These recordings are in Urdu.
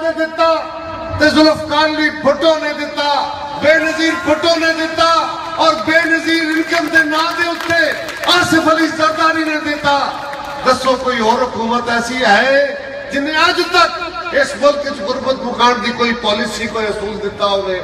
نے دیتا تے ذوالفقار علی بھٹو نے دیتا بے نظیر بھٹو نے دیتا اور بے نظیر انکم دے نا دے اتے آصف علی زرداری نے دیتا دسو کوئی اور حکومت ایسی ہے جنہیں آج تک اس ملک کی غربت مکان دی کوئی پالیسی کوئی اصول دیتا ہوئے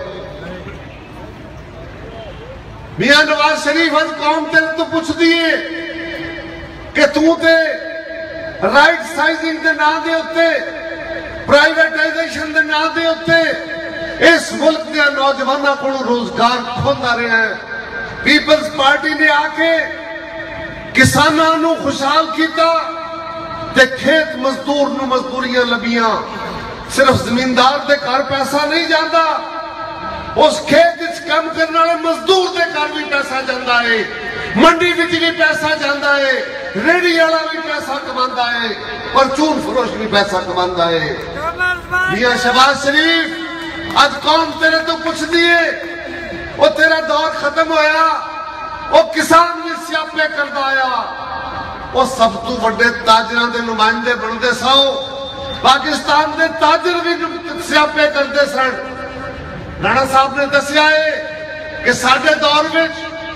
میاں نواز شریف آج قوم تیرے تو پوچھ دیئے کہ تو تے رائٹ سائزنگ دے نا دے اتے پرائیویٹائزیشن دے نا دے اتے اس ملک دے نوجوانہ کو روزگار کھوندا رہے ہیں پیپلز پارٹی نے آکے کسانوں نو خوشحال کیتا تے کھیت مزدور نو مزدوریاں لبیاں صرف زمیندار دے کار پیسہ نہیں جاندہ اس کھیت اس کم کرنے والے مزدور دے کار بھی پیسہ جاندہ ہے منڈی بھی پیسہ جاندہ ہے ریڈی والا بھی پیسہ کماندہ ہے پرچون فروش بھی پیسہ کماندہ ہے میاں شہباز شریف آج قوم تیرے تو کچھ دیئے وہ تیرا دور ختم ہویا وہ کسان بھی سیاپے کردہ آیا وہ سب تو بڑے تاجران دے نمائندے بڑھتے ساؤ پاکستان دے تاجر بھی سیاپے کردے سن رانا صاحب نے دسیا ہے کہ ساڑھے دور میں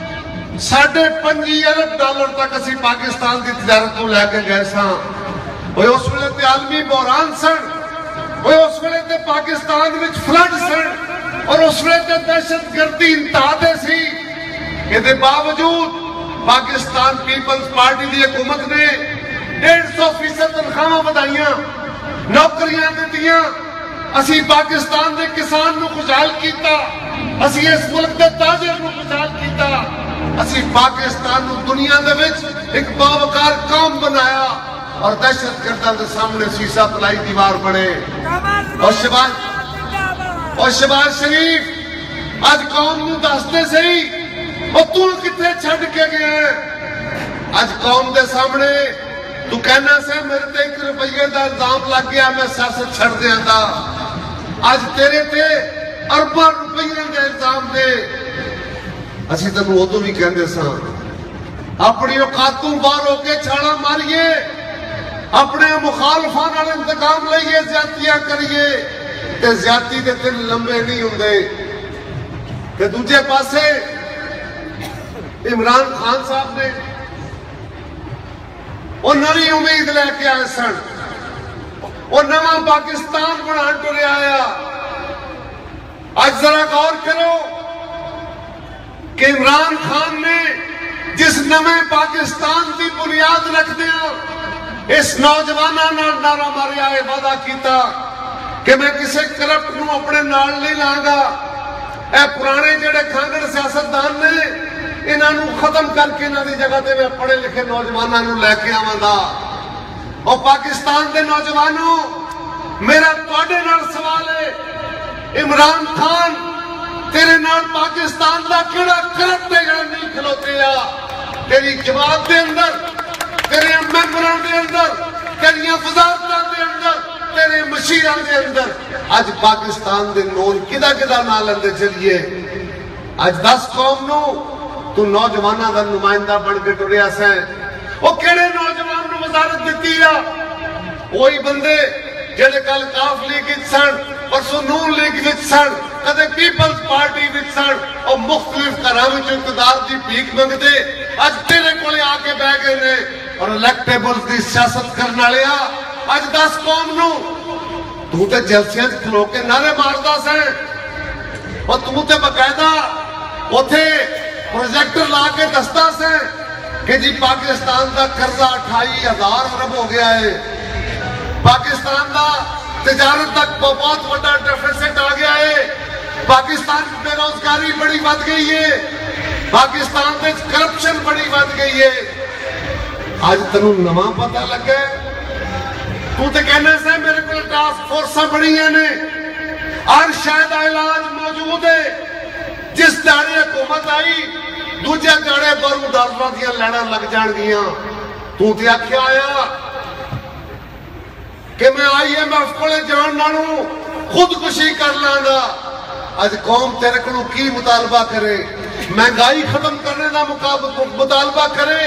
$5.5 ارب تک اسی پاکستان دی تجارت کو لے کے گئے ساں وہ اس ویلے تے عالمی بحران سن وہ اس ویلے تے پاکستان وچ فلڈ سن اور اس ویلے تے دہشت گردی انتہا دے سی کہ دے باوجود پاکستان پیپلز پارٹی دی حکومت نے 150% تنخواہ بدائیاں نوکریاں دیتیاں اسی پاکستان دے کسان نو خوشحال کیتا اسی اس ملک دے تاجر نو خوشحال کیتا اسی پاکستان نو دنیا دے وچ ایک باوقار قوم بنایا اور دہشت گرداں دے سامنے سیسا پلائی دیوار بنے اور شہباز شریف آج قوم نو دستے سہی اور تو کتنے چھڑ کے گئے ہیں آج قوم دے سامنے تو کہنا سے میرے تے 1 روپیے دا الزام لگ گیا میں سیاست چھڑ دیا تھا آج تیرے تے ارباں روپیے دے الزام دے اسی تنو وہ تو بھی کہنے ساں اپنی اوقاتوں باہر ہو کے چھاڑا ماریے اپنے مخالفان اور انتقام لئیے زیادتیاں کریے کہ زیادتی دے دن لمبے نہیں ہوں دے کہ دوجہ پاسے عمران خان صاحب نے وہ نئی امید لے کے آئے سن وہ نواں پاکستان بنان ٹرے آیا آج ذرا غور کرو کہ عمران خان نے جس نویں پاکستان کی بنیاد رکھ دیا اس نوجوانہ نعرہ ماریا ہے وعدہ کیتا کہ میں کسے کرپٹ نو اپنے نال نہیں لاؤں اے پرانے جڑے کھانگڑ سیاستدان نے انہاں نو ختم کر کے انہاں دی جگہ تے میں پڑھے لکھے نوجواناں نو لے کے آواں گا اور پاکستان دے نوجوانوں میرا تواڈے نال سوال ہے عمران خان تیرے نال پاکستان دا کیڑا کرپٹ نہیں کھلوتے آ تیری جماعت دے اندر تیرے ممبران دے اندر تیریاں وزارتاں دے اندر تیرے مشیران دے اندر آج پاکستان دے نور کدا نہ لندے چلیے آج 10 قوم نو تو نوجوانہ دا نمائندہ بن کے ٹریا سے وہ کیڑے نوجوان نو وزارت دیتی ہے وہی بندے جڑے کل کاف لیگ وچ سن پرسوں نون لیگ وچ سن کدے پیپلز پارٹی وچ سن اور مختلف طرح وچ اقتدار دی بھیک منگدے اج تیرے کولے آ کے بیٹھ گئے نے اور الیکٹیبلز دی سیاست کرن والے اج 10 قوم نو تو تے جلسیاں وچ کھلو کے نعرے ماردا سے اور تو تے باقاعدہ اوتھے پروجیکٹر لا کے دستا سے کہ جی پاکستان دا قرضہ 28,000 ارب ہو گیا ہے پاکستان دا تجارت تک بہت بڑا ڈیفیسٹ آ گیا ہے پاکستان بے روزگاری بڑی بڑھ گئی ہے پاکستان میں کرپشن بڑی بڑھ گئی ہے آج تنوں نواں پتہ لگے تو تے کہنے سے میرے کو ٹاسک فورساں بڑی ہیں نے ہر شاید علاج موجود ہے جس داڑے حکومت آئی دوجہ داڑے برو ڈالرہ دیا لینا لگ جان گیا تو تے آکھیا آیا کہ میں IMF کو لے جان نانوں خودکشی کر لانا آج قوم تیرے کو کی مطالبہ کرے مہنگائی ختم کرنے دا مطالبہ کرے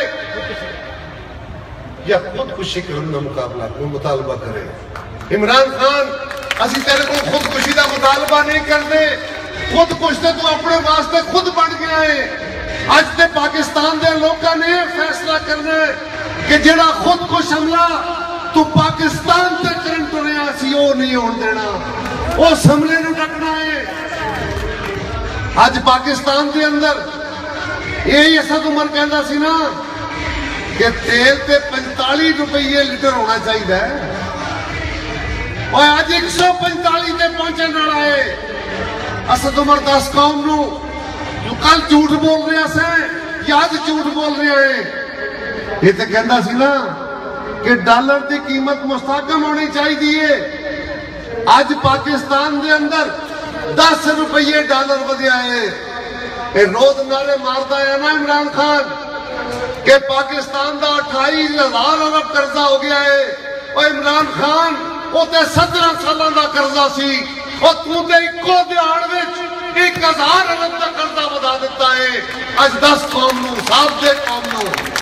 یا خودکشی کرنے دا مطالبہ کرے عمران خان اسی تیرے کو خودکشی کا مطالبہ نہیں کرتے، خودکش تے تو اپنے واسطے خود بن گیا ہے۔ اج تے پاکستان دے لوگوں نے فیصلہ کرنا ہے کہ جڑا خودکش حملہ تو پاکستان تے کرن ٹریا سی وہ نہیں ہون دینا، اس حملے نو ڈٹنا ہے۔ اج پاکستان دے اندر یہی اسد عمر کہندا سی نا کہ تیل تے 45 روپیے لیٹر ہونا چاہیے، اور آج 145 تے پہنچن والا ہے۔ اسد عمر دس قوم نو جو کل جھوٹ بول رہے ہیں یا آج جھوٹ بول رہے ہیں، یہ تو کہندا سی نا کہ ڈالر دی قیمت مستحکم ہونی چاہیے۔ آج پاکستان دے اندر 10 روپیے ڈالر ودیا ہے۔ یہ روز نعرے مارتا ہے نا عمران خان کہ پاکستان دا 28,000 ارب قرضہ ہو گیا ہے۔ اور عمران خان وہ تے 17 سالوں دا قرضہ سی، اور تو تے اکو دیہاڑ وچ 1,000 ارب دا قرضہ ودا دیتا ہے۔ اج 10 قوم نو، صاحب دے قوم نو